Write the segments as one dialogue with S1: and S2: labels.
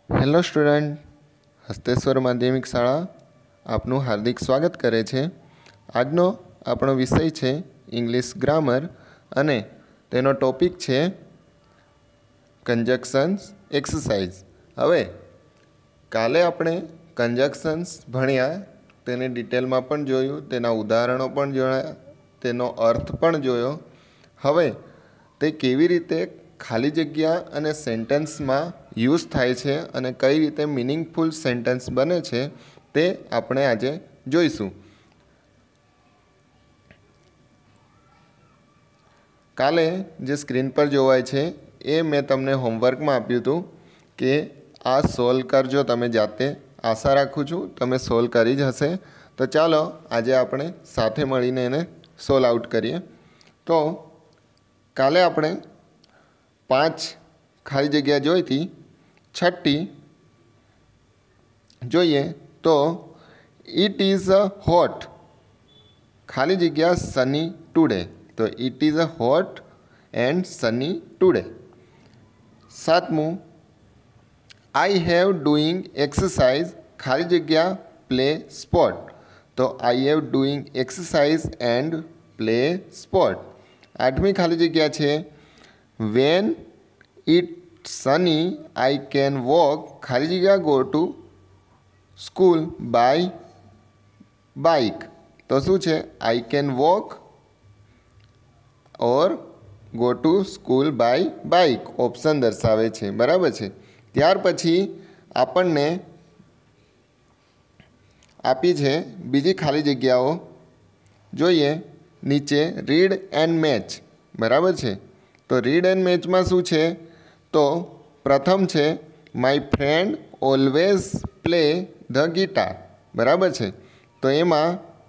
S1: Hello student, Hasteshwar માધ્યમિક શાળા આપનું હાર્દિક સ્વાગત કરે છે। આજનો આપણો વિષય છે ઇંગ્લિશ ગ્રામર અને તેનો ટોપિક છે કંજક્શન્સ એક્સરસાઇઝ। હવે કાલે આપણે કંજક્શન્સ ભણ્યા, તેને ડિટેલમાં પણ જોયું, તેના ઉદાહરણો પણ જોયા, તેનો અર્થ પણ જોયો। હવે તે કેવી રીતે ખાલી જગ્યા અને સેન્ટેન્સમાં યુઝ થાય છે અને કઈ રીતે મિનિંગફુલ સેન્ટેન્સ બને છે તે આપણે આજે જોઈશું। કાલે જે સ્ક્રીન પર જોવાય છે એ મેં તમને હોમવર્કમાં આપ્યું હતું કે આ સોલ્વ કરજો તમે જાતે। આશા રાખું છું તમે સોલ્વ કરી જ હશે। તો ચાલો આજે આપણે સાથે મળીને એને સોલ્વ આઉટ કરીએ। તો કાલે આપણે 5 ખાલી જગ્યા જોઈ હતી। છઠ્ઠી જોઈએ તો ઇટ ઇઝ અ હોટ ખાલી જગ્યા સની ટુડે, તો it is a hot and sunny today. સાતમું આઈ હેવ ડુઈંગ એક્સરસાઇઝ ખાલી જગ્યા પ્લે સ્પોર્ટ, તો I have doing exercise and play sport. આઠમી ખાલી જગ્યા છે when it sunny I can walk ખાલી જગ્યા go to school by bike, તો શું છે I can walk or go to school by bike, option દર્શાવે છે, બરાબર છે। ત્યાર પછી આપણને આપી છે બીજી ખાલી જગ્યાઓ જોઈએ નીચે રીડ એન્ડ મેચ, બરાબર છે। તો રીડ એન્ડ મેચમાં શું છે તો પ્રથમ છે my friend always play the guitar, બરાબર છે। તો એમાં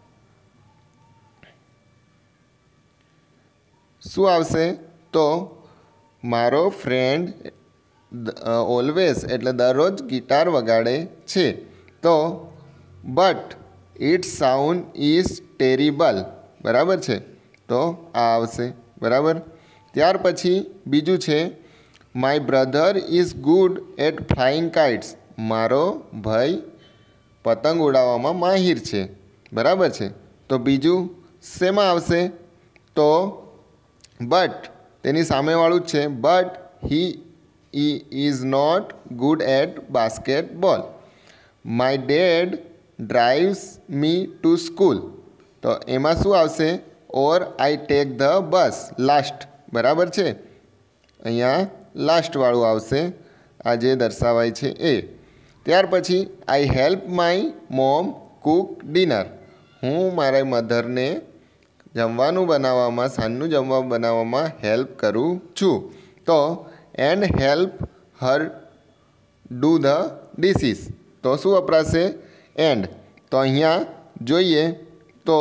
S1: શું આવશે તો મારો ફ્રેન્ડ ઓલવેઝ એટલે દરરોજ ગિટાર વગાડે છે, તો but its sound is terrible, બરાબર છે। તો આ આવશે, બરાબર। ત્યાર પછી બીજું છે my brother is good at flying kites, મારો ભાઈ પતંગ ઉડાવવામાં માહિર છે, બરાબર છે। તો બીજું શેમાં આવશે તો બટ તેની સામેવાળું જ છે but he is not good at basketball. My dad drives me to school, તો એમાં શું આવશે or I take the bus last, બરાબર છે। અહીંયા લાસ્ટવાળું આવશે, આ જે દર્શાવાય છે એ। ત્યાર પછી I help my mom cook dinner, હું મારા મધરને જમવાનું બનાવવામાં, સાંજનું જમવાનું બનાવવામાં હેલ્પ કરું છું, તો and help her do the dishes, તો શું વપરાશે એન્ડ। તો અહીંયા જોઈએ તો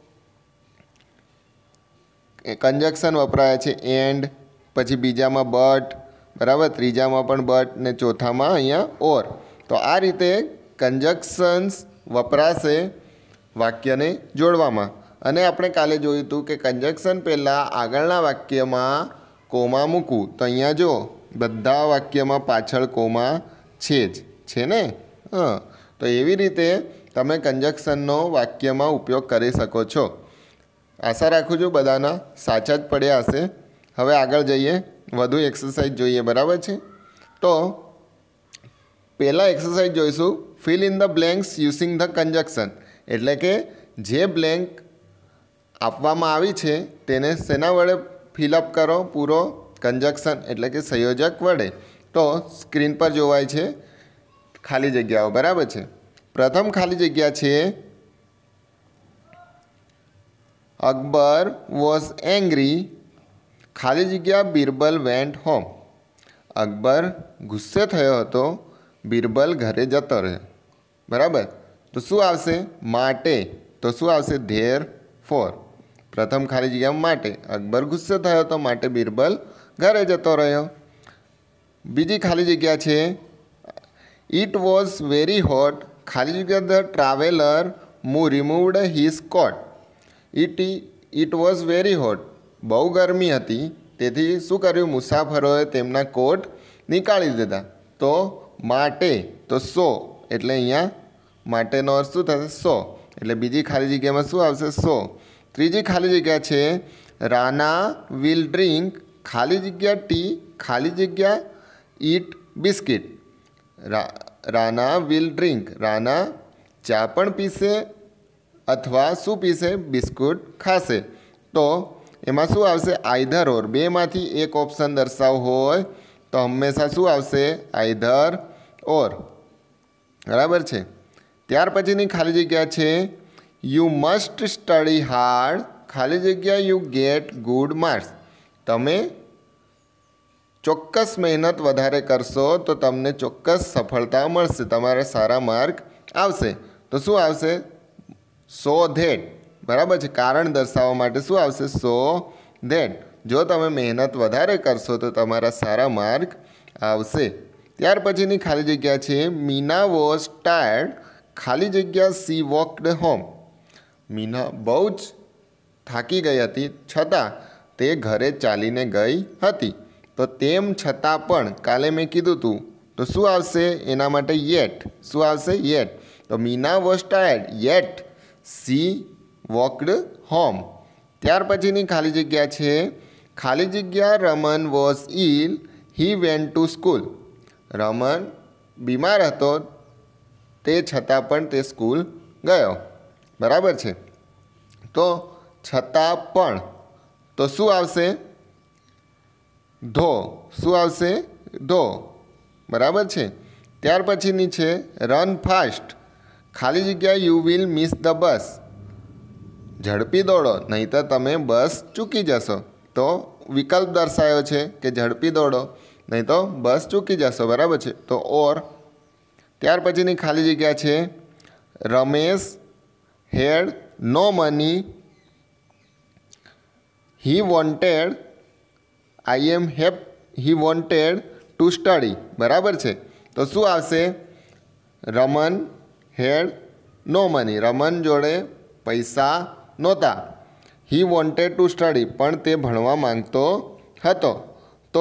S1: કંજક્શન વપરાય છે એન્ડ, પછી બીજામાં બટ, બરાબર, ત્રીજામાં પણ બટ ને ચોથામાં અહીંયા ઓર। તો આ રીતે કંજક્શન્સ વપરાશે વાક્યને જોડવામાં। અને આપણે કાલે જોયું હતું કે કંજક્શન પહેલાં આગળના વાક્યમાં કોમા મૂકવું, તો અહીંયા જો બધા વાક્યમાં પાછળ કોમા છે જ, છે ને? તો એવી રીતે તમે કંજક્શનનો વાક્યમાં ઉપયોગ કરી શકો છો। આશા રાખું છું બધાના સાચા જ પડ્યા હશે। હવે આગળ જઈએ, વધુ એક્સરસાઇઝ જોઈએ, બરાબર છે। તો પહેલાં એક્સરસાઇઝ જોઈશું fill in the blanks using the conjunction, એટલે કે જે બ્લેન્ક આપવામાં આવી છે તેને શેના વડે ફિલઅપ કરો પૂરો, કંજક્શન એટલે કે સંયોજક વડે। તો સ્ક્રીન પર જોવાય છે ખાલી જગ્યાઓ, બરાબર છે। પ્રથમ ખાલી જગ્યા છે અકબર વોઝ એંગ્રી ખાલી જગ્યા બિરબલ વેન્ટ હોમ, અકબર ગુસ્સે થયો હતો, બિરબલ ઘરે જતો રહ્યો, બરાબર। તો શું આવશે માટે, તો શું આવશે ધેર ફોર, પ્રથમ ખાલી જગ્યા માટે, અકબર ગુસ્સે થયો હતો માટે બિરબલ ઘરે જતો રહ્યો। બીજી ખાલી જગ્યા છે ઇટ વોઝ વેરી હોટ ખાલી જગ્યા the traveller removed his coat, it was very hot બહુ ગરમી હતી તેથી શું કર્યું મુસાફરોએ તેમના કોટ નીકાળી દીધા, તો માટે તો સો એટલે અહીંયા માટેનો અર્થ શું થશે? સો. એટલે બીજી ખાલી જગ્યામાં શું આવશે? સો. ત્રીજી ખાલી જગ્યા છે રાના વિલ ડ્રિંક ખાલી જગ્યા ટી ખાલી જગ્યા eat biscuit. Rana will drink, Rana ચા પણ પીશે અથવા શું પીશે? બિસ્કુટ ખાશે. તો એમાં શું આવશે? Either or. બેમાંથી એક ઓપ્શન દર્શાવવો હોય તો હંમેશા શું આવશે? Either or. બરાબર છે. ત્યાર પછીની ખાલી જગ્યા છે યુ મસ્ટ સ્ટડી હાર્ડ ખાલી જગ્યા યુ ગેટ ગુડ માર્ક્સ. તમે ચોક્કસ મહેનત વધારે કરશો તો તમને ચોક્કસ સફળતા મળશે, તમારે સારા માર્ક આવશે. તો શું આવશે? So that. બરાબર છે. કારણ દર્શાવવા માટે શું આવશે? So that. જો તમે મહેનત વધારે કરશો તો તમારા સારા માર્ક આવશે. ત્યાર પછીની ખાલી જગ્યા છે મીના વોઝ ટાયર્ડ ખાલી જગ્યા સી વોકડ હોમ. મીના બહુ જ થાકી ગઈ હતી છતાં તે ઘરે ચાલીને ગઈ હતી. તો તેમ છતાં પણ કાલે મેં કીધું હતું તો શું આવશે? એના માટે યેટ. શું આવશે? યેટ. તો Meena was tired yet she walked home. ત્યાર પછીની ખાલી જગ્યા છે ખાલી જગ્યા Raman was ill he went to school. Raman બીમાર હતો તે છતાં પણ તે સ્કૂલ ગયો. બરાબર છે. તો છતાં પણ તો શું આવશે? ધો. શું આવશે? ધો. બરાબર છે. ત્યાર પછીની છે રન ફાસ્ટ ખાલી જગ્યા you will miss the bus. ઝડપી દોડો નહીંતર તમે બસ ચૂકી જશો. તો વિકલ્પ દર્શાવ્યો છે કે ઝડપી દોડો નહીં તો બસ ચૂકી જશો. બરાબર છે. તો ઓર. ત્યાર પછીની ખાલી જગ્યા છે Ramesh had no money he wanted he wanted to study. બરાબર છે. તો શું આવશે? Raman had no money. Raman જોડે પૈસા નહોતા. હી વોન્ટેડ ટુ સ્ટડી પણ તે ભણવા માંગતો હતો. તો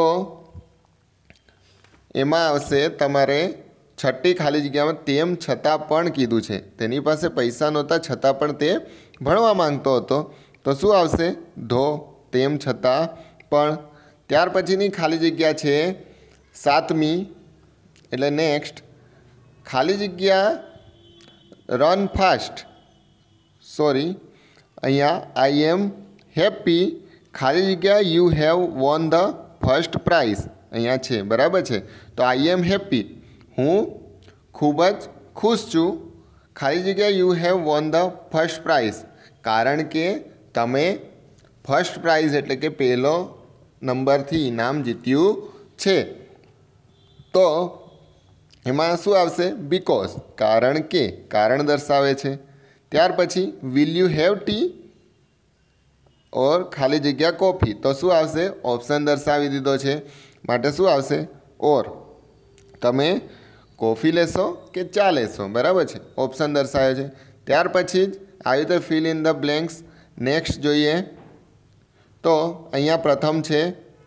S1: એમાં આવશે તમારે છઠ્ઠી ખાલી જગ્યામાં તેમ છતાં પણ કીધું છે. તેની પાસે પૈસા નહોતા છતાં પણ તે ભણવા માંગતો હતો. તો શું આવશે? ધો. તેમ છતાં પણ. ત્યાર પછીની ખાલી જગ્યા છે સાતમી એટલે નેક્સ્ટ ખાલી જગ્યા રન ફાસ્ટ. સોરી, અહીંયા આઈ એમ હેપી ખાલી જગ્યા you have won the first prize અહીંયા છે. બરાબર છે. તો આઈ એમ હેપી હું ખૂબ જ ખુશ છું ખાલી જગ્યા you have won the first prize કારણ કે તમે ફર્સ્ટ પ્રાઇઝ એટલે કે પહેલો નંબરથી ઇનામ જીત્યું છે. તો એમાં શું આવશે? બીકોઝ. કારણ કે. કારણ દર્શાવે છે. ત્યાર પછી will you have tea or ખાલી જગ્યા કોફી. તો શું આવશે? ઓપ્શન દર્શાવી દીધો છે માટે શું આવશે? ઓર. તમે કોફી લેશો કે ચા લેશો. બરાબર છે. ઓપ્શન દર્શાવે છે. ત્યાર પછી જ આવી રીતે fill in the blanks. Next જોઈએ તો અહીંયા પ્રથમ છે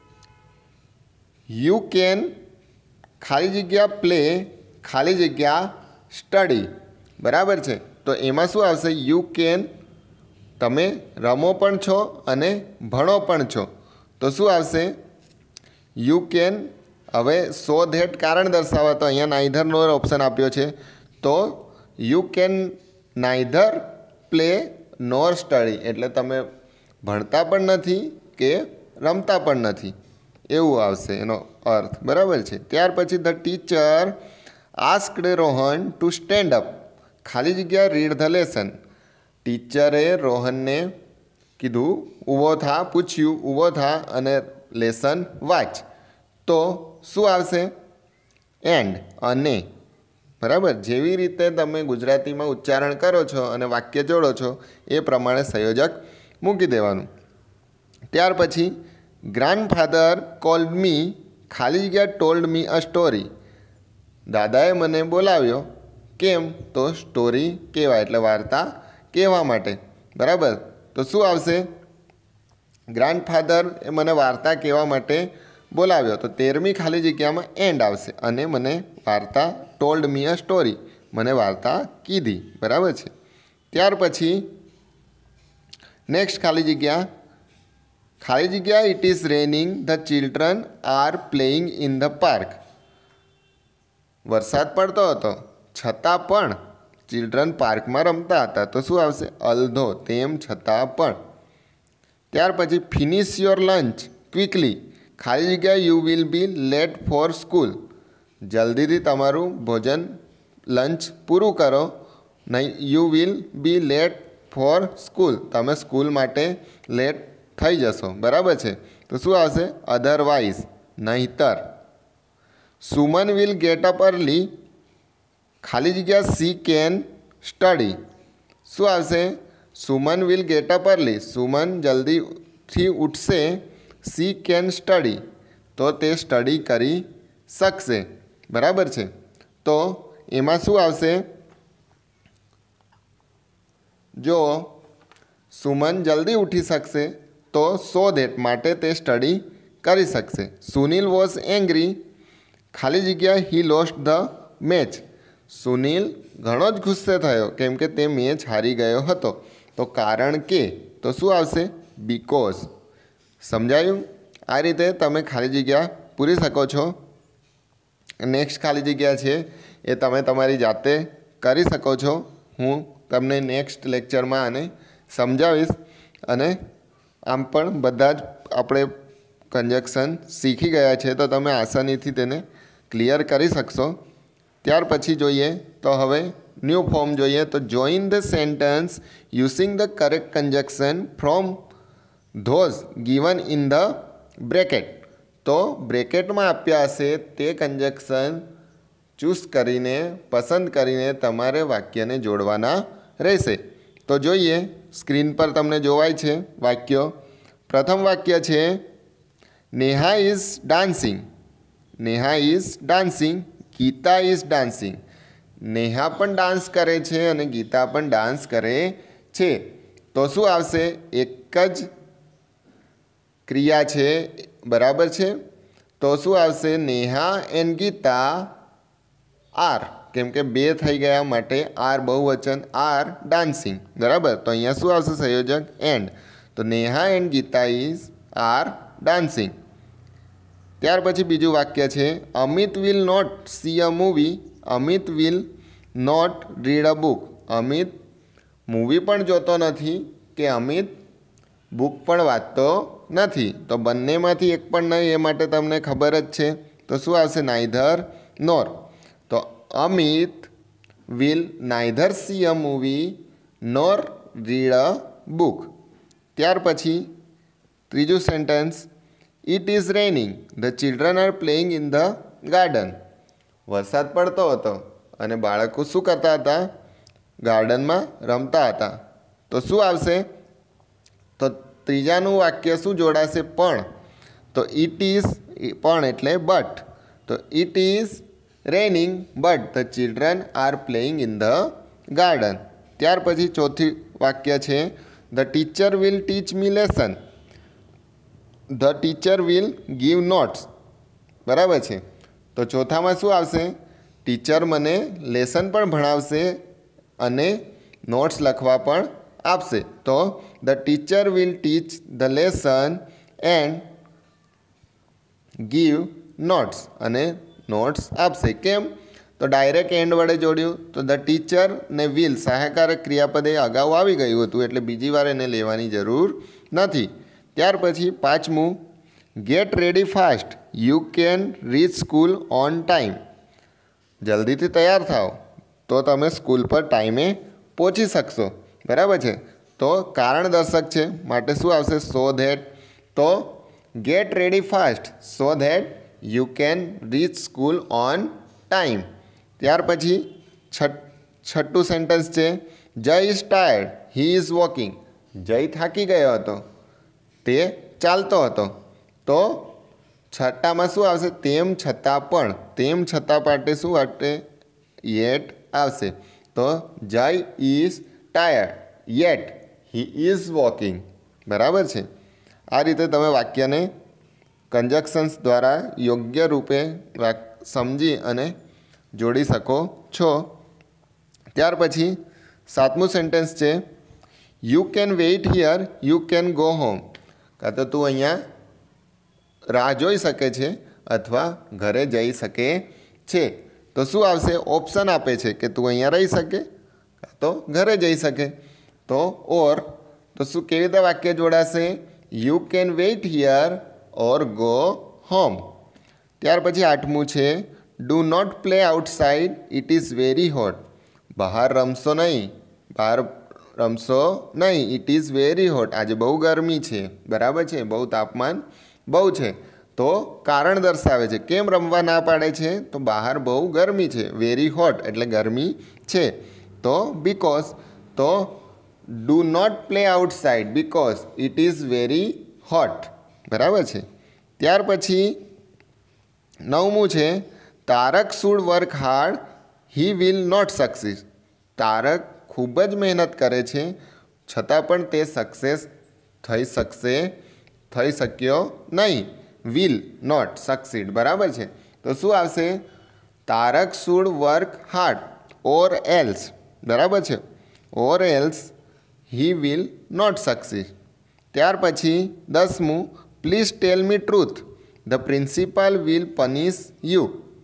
S1: યુ કેન ખાલી જગ્યા પ્લે ખાલી જગ્યા સ્ટડી. બરાબર છે. તો એમાં શું આવશે? યુ કેન તમે રમો પણ છો અને ભણો પણ છો. તો શું આવશે? You can. હવે સો ધેટ કારણ દર્શાવવા તો અહીંયા નાઈધર નો ઓપ્શન આપ્યો છે. તો you can neither play nor study એટલે તમે ભણતા પણ નથી કે રમતા પણ નથી એવું આવશે એનો અર્થ. બરાબર છે. ત્યાર પછી the teacher asked Rohan to stand up ખાલી જગ્યા રીડ ધ લેસન. ટીચરે રોહનને કીધું ઊભો થા, પૂછ્યું ઊભો થા અને લેસન વાંચ. તો શું આવશે? એન્ડ. અને. બરાબર. જેવી રીતે તમે ગુજરાતીમાં ઉચ્ચારણ કરો છો અને વાક્ય જોડો છો એ પ્રમાણે સંયોજક મૂકી દેવાનું. ત્યાર પછી ગ્રાન્ડફાધર કોલ્ડ મી ખાલી જગ્યા ટોલ્ડ મી અ સ્ટોરી. દાદાએ મને બોલાવ્યો. કેમ? તો સ્ટોરી કહેવાય એટલે વાર્તા કહેવા માટે. બરાબર. તો શું આવશે? ગ્રાન્ડફાધર એ મને વાર્તા કહેવા માટે બોલાવ્યો, તો 13મી ખાલી જગ્યામાં એન્ડ આવશે અને મને વાર્તા ટોલ્ડ મી અ સ્ટોરી, મને વાર્તા કીધી, બરાબર છે। ત્યાર પછી નેક્સ્ટ ખાલી જગ્યા it is raining the children are playing in the park. વરસાદ પડતો હતો છતાં પણ ચિલ્ડ્રન પાર્કમાં રમતા હતા, તો શું આવશે? અલ્ધો, તેમ છતાં પણ। ત્યાર પછી ફિનિશ યોર લંચ ક્વિકલી, ખાલી જગ્યા you will be late for school, જલ્દીથી તમારું ભોજન લંચ પૂરું કરો, નહીં you will be late for school, તમે સ્કૂલ માટે લેટ થઈ જશો, બરાબર છે। તો શું આવશે? અધરવાઇઝ, નહીતર। Suman will get up early, ખાલી જગ્યા સી કેન સ્ટડી, શું આવશે? Suman will get up early, Suman જલ્દીથી ઉઠશે, સી કેન સ્ટડી, તો તે સ્ટડી કરી શકશે, બરાબર છે। તો એમાં શું આવશે? જો સુમન જલ્દી ઉઠી શકશે તો સો ધેટ, માટે તે સ્ટડી કરી શકશે। સુનિલ વોઝ એંગ્રી, ખાલી જગ્યા he lost the match, Sunil ઘણો જ ગુસ્સે થયો કેમ કે તે મેચ હારી ગયો હતો, તો કારણ કે, તો શું આવશે? બીકોઝ। સમજાયું? આ રીતે તમે ખાલી જગ્યા પૂરી શકો છો। નેક્સ્ટ ખાલી જગ્યા છે એ તમે તમારી જાતે કરી શકો છો, હું તમને નેક્સ્ટ લેક્ચરમાં આને સમજાવીશ। અને આમ પણ બધા જ આપણે કન્જક્શન શીખી ગયા છે, તો તમે આસાનીથી તેને ક્લિયર કરી શકશો। ત્યાર પછી જોઈએ તો હવે ન્યૂ ફોર્મ જોઈએ, તો join the sentence using the correct conjunction from those given in the bracket, તો બ્રેકેટમાં આપ્યા હશે તે કન્જક્શન ચૂઝ કરીને, પસંદ કરીને તમારે વાક્યને જોડવાના રહેશે। તો જોઈએ, સ્ક્રીન પર તમને જોવાય છે વાક્યો। પ્રથમ વાક્ય છે Neha is dancing, Neha is dancing, Gita is dancing, Neha પણ ડાન્સ કરે છે અને ગીતા પણ ડાન્સ કરે છે, તો શું આવશે? એક જ ક્રિયા છે, બરાબર છે। તો શું આવશે? નેહા એન્ડ ગીતા આર, કેમ કે બે થઈ ગયા માટે આર બહુવચન, આર ડાન્સિંગ, બરાબર। તો અહીંયા શું આવશે સંયોજક? એન્ડ, તો Neha and Gita is are dancing. ત્યાર પછી બીજું વાક્ય છે Amit will not see a movie, Amit will not read a book, Amit movie પણ જોતો નથી કે અમિત બુક પણ વાંચતો નથી, તો બંનેમાંથી એક પણ નહીં, એ માટે તમને ખબર જ છે, તો શું આવશે? નાઇધર નોર, તો Amit will neither see a movie nor read a book. ત્યાર પછી ત્રીજું sentence it is raining the children are playing in the garden, વરસાદ પડતો હતો અને બાળકો શું કરતા હતા? ગાર્ડનમાં રમતા હતા, તો શું આવશે? તો ત્રીજાનું વાક્ય શું જોડાશે? પણ, તો ઇટ ઇઝ, પણ એટલે બટ, તો it is raining but the children are playing in the garden. ત્યાર પછી ચોથી વાક્ય છે the teacher will teach me lesson, the teacher will give notes, બરાબર છે। તો ચોથામાં શું આવશે? ટીચર મને લેસન પણ ભણાવશે અને નોટ્સ લખવા પણ આપશે, તો the teacher will teach the lesson and give notes, અને નોટ્સ આપશે। કેમ? તો ડાયરેક્ટ એન્ડ વડે જોડ્યું, તો ધ ટીચર ને વિલ સહાયકારક ક્રિયાપદે અગાઉ આવી ગયું હતું એટલે બીજી વાર એને લેવાની જરૂર નથી। ત્યાર પછી પાંચમું get ready fast you can reach school on time, જલ્દીથી તૈયાર થાઓ તો તમે સ્કૂલ પર ટાઈમે પહોંચી શકશો, બરાબર છે। તો કારણ દર્શક છે માટે શું આવશે? સો ધેટ, તો get ready fast so that you can reach school on time. ત્યાર પછી છઠ્ઠું સેન્ટેન્સ છે Jay is tired he is walking, Jay થાકી ગયો હતો, તે ચાલતો હતો, તો છઠ્ઠામાં શું આવશે? તેમ છતાં પણ, તેમ છતાં માટે શું આવશે? યેટ આવશે, તો Jay is tired yet he is walking, બરાબર છે। આ રીતે તમે વાક્યને कंजक्शन्स द्वारा योग्य रूपे समझी अने जोड़ी सको छो। त्यार पछी सातमું सेंटेन्स छे you can wait here you can go home. का तो तू अहींया राह जोई सके छे अथवा घरे जई सके छे। तो शुं आवशे? ऑप्शन आपे छे कि तू अहींया रही सके तो घरे जई सके। तो और तो शुं केवी रीते वाक्य जोड़ाशे? You can wait here or go home. त्यार पछी आठमुं छे do not play outside it is very hot. बहार रमशो नहीं, बहार रमशो नहीं, इट इज वेरी हॉट। आज बहु गरमी छे, बराबर छे, बहु तापमान बहु छे। तो कारण दर्शावे छे, केम रमवा ना पाड़े छे? तो बहार बहु गरमी छे, वेरी हॉट एटले गरमी छे। तो बिकॉज, तो do not play outside because it is very hot, बराबर छे। त्यार पछी नवमું છે Tarak should work hard he will not succeed. Tarak खूब ज मेहनत करे छे छतां पण ते सक्सेस थई शक्यो नहीं। विल नॉट सक्सीड, बराबर छे। तो शुं आवशे? Tarak should work hard or else, बराबर छे, or else he will not succeed. त्यार पछी 10મું please tell me truth the principal will punish you.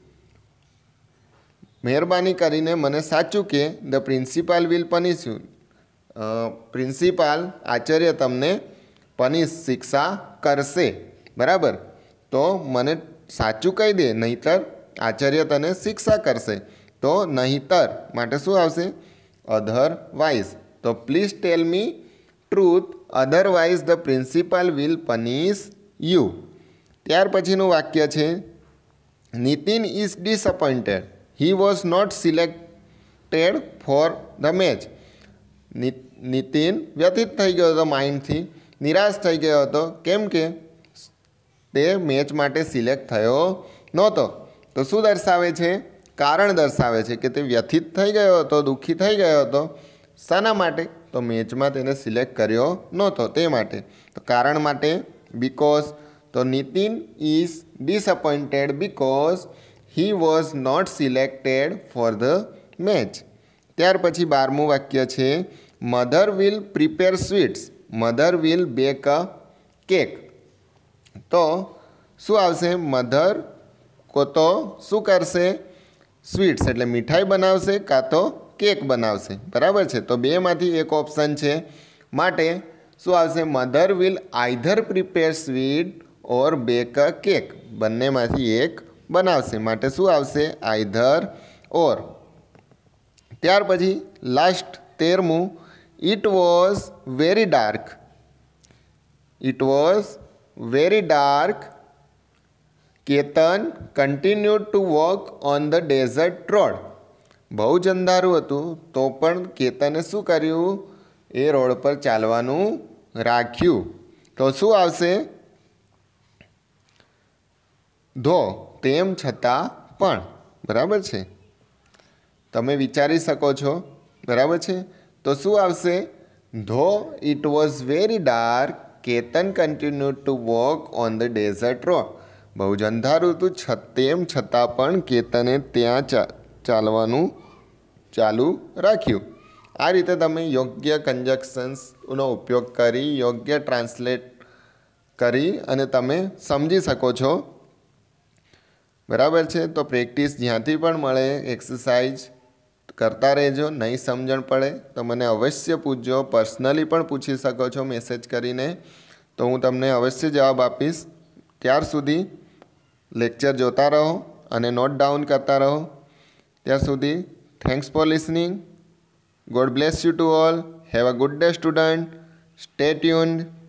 S1: मेहरबानी करीने मने साचुं के the principal will punish you. Principal आचार्य तमने पनिश शिक्षा करशे, बराबर। तो मने साचुं कही दे, नहींतर आचार्य तने शिक्षा करशे। तो नहींतर माटे शुं आवशे? अधरवाइज। तो please tell me truth otherwise the principal will punish you. त्यार पछीनुं वाक्य छे Nitin is disappointed he was not selected for the match. Nitin व्यथित थई गयो हतो, माइंडथी निराश थई गयो हतो, केम के ते मैच माटे सिलेक्ट थयो नहोतो। तो शुं दर्शावे छे? कारण दर्शावे छे कि ते व्यथित थई गयो हतो, दुखी थई गयो हतो। शाना माटे? तो मैचमां तेने सिलेक्ट कर्यो नहोतो ते माटे। तो कारण माटे बिकॉज। तो Nitin is disappointed because he was not selected for the match. त्यार पछी 12મું वाक्य छे mother will prepare sweets mother will bake a cake. तो शुं आवशे? मधर को तो शुं करशे? स्वीट्स एटले मिठाई बनावशे का तो केक बनावशे, बराबर छे। तो बेमांथी एक ऑप्शन छे माटे शुं आवशे? Mother will either prepare sweet or bake a cake. बंनेमांथी एक बनावशे माटे शुं आवशे? Either or. त्यार पछी लास्ट 13મું it was very dark it was very dark Ketan continued to walk on the desert road. बहु ज अंधारुं हतुं तो पण केतने शुं कर्युं? ए रोड पर चालवानुं राख्युं। तो शुं आवशे? धो तेम छतां पण, बराबर छे। तमे विचारी शको छो, बराबर छे। तो शुं आवशे? धो it was very dark Ketan continued to walk on the desert road. बहु ज अंधारुं हतुं तेम छतां पण केतने त्यां चालवानुं चालू राख्युं। आ रीते तमे योग्य कंजक्शन्सनो उपयोग करी योग्य ट्रांसलेट करी अने तमे समझी शको छो, बराबर छे। तो प्रेक्टिस ज्यांथी पण मळे एक्सरसाइज करता रहेजो। नहीं समझण पड़े तो मने अवश्य पूछजो, पर्सनली पण पूछी शको छो मेसेज करीने, तो हूँ तमने अवश्य जवाब आपीश। त्यार सुधी लेक्चर जोता रहो अने नोट डाउन करता रहो। त्यार सुधी thanks for listening. God bless you to all. Have a good day, student. Stay tuned.